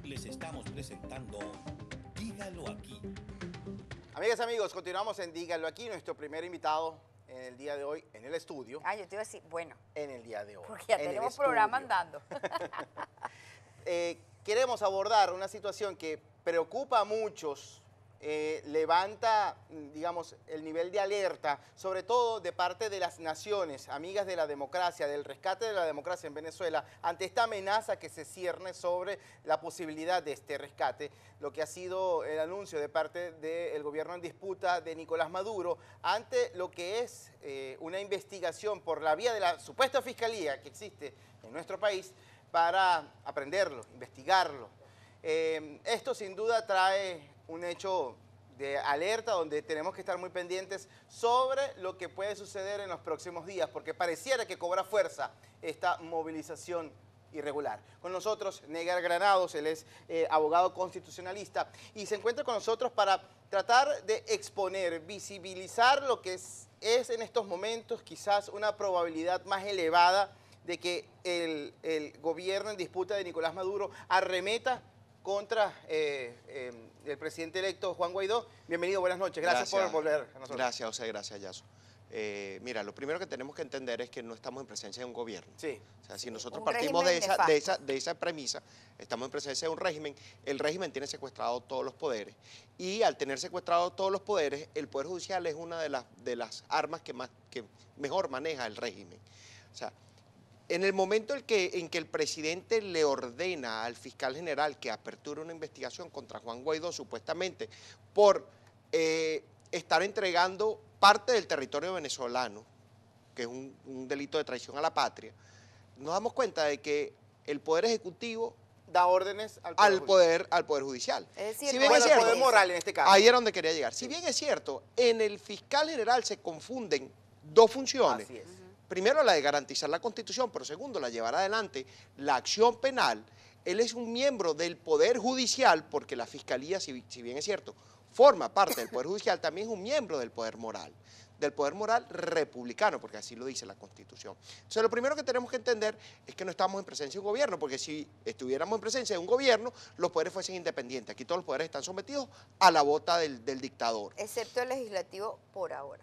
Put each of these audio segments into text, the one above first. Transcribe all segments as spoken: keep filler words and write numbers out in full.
les estamos presentando Dígalo Aquí. Amigas, amigos, continuamos en Dígalo Aquí, nuestro primer invitado en el día de hoy en el estudio. Ah, yo te iba a decir, bueno. En el día de hoy. Porque ya tenemos programa andando. eh, queremos abordar una situación que preocupa a muchos, eh, levanta, digamos, el nivel de alerta, sobre todo de parte de las naciones, amigas de la democracia, del rescate de la democracia en Venezuela, ante esta amenaza que se cierne sobre la posibilidad de este rescate, lo que ha sido el anuncio de parte del gobierno en disputa de Nicolás Maduro, ante lo que es eh, una investigación por la vía de la supuesta fiscalía que existe en nuestro país para aprenderlo, investigarlo. Eh, esto sin duda trae un hecho de alerta donde tenemos que estar muy pendientes sobre lo que puede suceder en los próximos días, porque pareciera que cobra fuerza esta movilización irregular. Con nosotros, Negar Granados, él es eh, abogado constitucionalista y se encuentra con nosotros para tratar de exponer, visibilizar lo que es, es en estos momentos quizás una probabilidad más elevada de que el, el gobierno en disputa de Nicolás Maduro arremeta contra eh, eh, el presidente electo Juan Guaidó. Bienvenido, buenas noches. Gracias, gracias por volver a nosotros. Gracias, José, gracias, Yaso. Eh, mira, lo primero que tenemos que entender es que no estamos en presencia de un gobierno. Sí. O sea, si nosotros Un partimos de esa, de, de, esa, de esa premisa, estamos en presencia de un régimen, el régimen tiene secuestrado todos los poderes y al tener secuestrado todos los poderes, el Poder Judicial es una de las, de las armas que, más, que mejor maneja el régimen. O sea, en el momento en que, en que el presidente le ordena al fiscal general que aperture una investigación contra Juan Guaidó, supuestamente por eh, estar entregando parte del territorio venezolano, que es un, un delito de traición a la patria, nos damos cuenta de que el Poder Ejecutivo da órdenes al Poder, al poder, al poder Judicial. Es decir, si bien bueno, es cierto, el Poder Moral en este caso. Ahí era donde quería llegar. Si bien es cierto, en el fiscal general se confunden dos funciones. Así es. Primero, la de garantizar la Constitución, pero segundo, la de llevar adelante la acción penal. Él es un miembro del Poder Judicial, porque la Fiscalía, si, si bien es cierto, forma parte del Poder Judicial, también es un miembro del Poder Moral, del Poder Moral republicano, porque así lo dice la Constitución. Entonces, lo primero que tenemos que entender es que no estamos en presencia de un gobierno, porque si estuviéramos en presencia de un gobierno, los poderes fuesen independientes. Aquí todos los poderes están sometidos a la bota del, del dictador. Excepto el legislativo por ahora.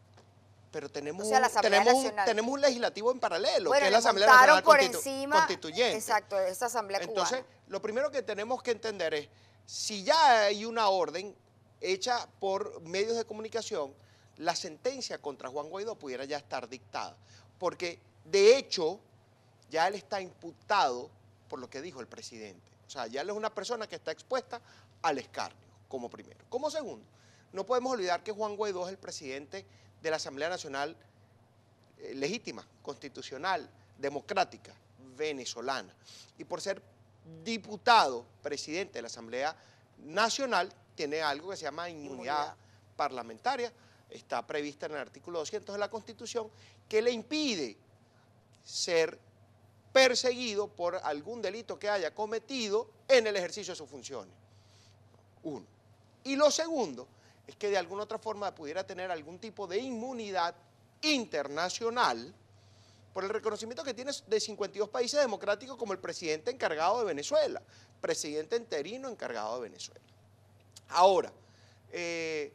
Pero tenemos, o sea, la Asamblea tenemos, Nacional. tenemos un legislativo en paralelo, bueno, que es la Asamblea montaron Nacional por Constitu encima, Constituyente. Exacto, esa Asamblea Entonces, cubana. lo primero que tenemos que entender es, si ya hay una orden hecha por medios de comunicación, la sentencia contra Juan Guaidó pudiera ya estar dictada. Porque, de hecho, ya él está imputado por lo que dijo el presidente. O sea, ya él es una persona que está expuesta al escarnio, como primero. Como segundo, no podemos olvidar que Juan Guaidó es el presidente de la Asamblea Nacional eh, legítima, constitucional, democrática, venezolana. Y por ser diputado, presidente de la Asamblea Nacional, tiene algo que se llama inmunidad, inmunidad parlamentaria, está prevista en el artículo doscientos de la Constitución, que le impide ser perseguido por algún delito que haya cometido en el ejercicio de sus funciones. Uno. Y lo segundo es que de alguna otra forma pudiera tener algún tipo de inmunidad internacional por el reconocimiento que tiene de cincuenta y dos países democráticos como el presidente encargado de Venezuela, presidente interino encargado de Venezuela. Ahora, eh,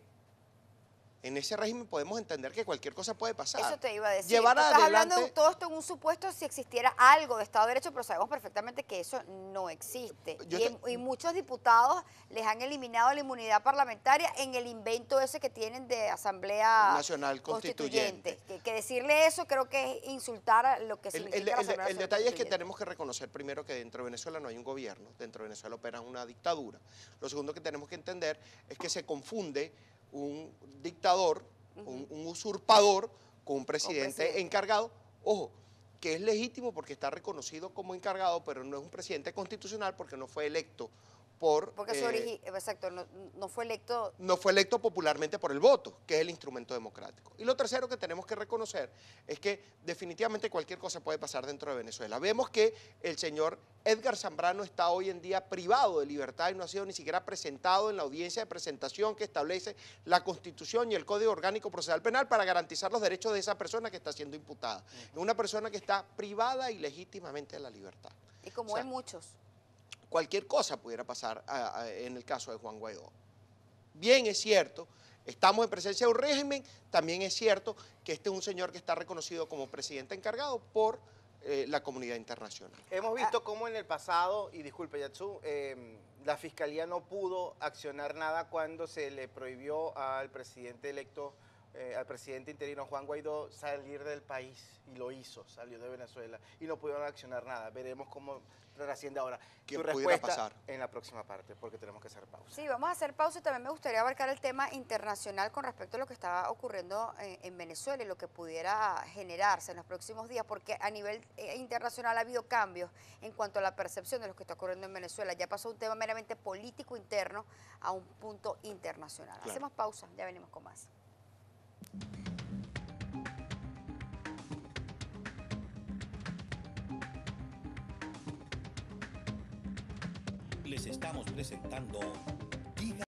en ese régimen podemos entender que cualquier cosa puede pasar. Eso te iba a decir. Llevar Tú estás adelante, hablando de todo esto en un supuesto si existiera algo de Estado de Derecho, pero sabemos perfectamente que eso no existe. Yo Y, te, y muchos diputados les han eliminado la inmunidad parlamentaria en el invento ese que tienen de Asamblea Nacional Constituyente. Constituyente. Que, que decirle eso creo que es insultar a lo que el, significa el, la el, Asamblea el detalle es que tenemos que reconocer primero que dentro de Venezuela no hay un gobierno, dentro de Venezuela opera una dictadura. Lo segundo que tenemos que entender es que se confunde un dictador, Un, un usurpador con un presidente, presidente encargado, ojo, que es legítimo porque está reconocido como encargado, pero no es un presidente constitucional porque no fue electo por... Porque eh, su origen, exacto, no, no fue electo... No fue electo popularmente por el voto, que es el instrumento democrático. Y lo tercero que tenemos que reconocer es que definitivamente cualquier cosa puede pasar dentro de Venezuela. Vemos que el señor Edgar Zambrano está hoy en día privado de libertad y no ha sido ni siquiera presentado en la audiencia de presentación que establece la Constitución y el Código Orgánico Procesal Penal para garantizar los derechos de esa persona que está siendo imputada. Es una persona que está privada ilegítimamente de la libertad. Y como o sea, hay muchos. cualquier cosa pudiera pasar a, a, en el caso de Juan Guaidó. Bien es cierto, estamos en presencia de un régimen, también es cierto que este es un señor que está reconocido como presidente encargado por eh, la comunidad internacional. Hemos visto cómo en el pasado, y disculpe Yatsu, eh, la Fiscalía no pudo accionar nada cuando se le prohibió al presidente electo, eh, al presidente interino Juan Guaidó salir del país, y lo hizo, salió de Venezuela, y no pudieron accionar nada. Veremos cómo trasciende ahora. ¿Qué Tu pudiera respuesta pasar? en la próxima parte, porque tenemos que hacer pausa. Sí, vamos a hacer pausa y también me gustaría abarcar el tema internacional con respecto a lo que está ocurriendo en, en Venezuela y lo que pudiera generarse en los próximos días, porque a nivel eh, internacional ha habido cambios en cuanto a la percepción de lo que está ocurriendo en Venezuela. Ya pasó un tema meramente político interno a un punto internacional. Claro. Hacemos pausa, ya venimos con más. Les estamos presentando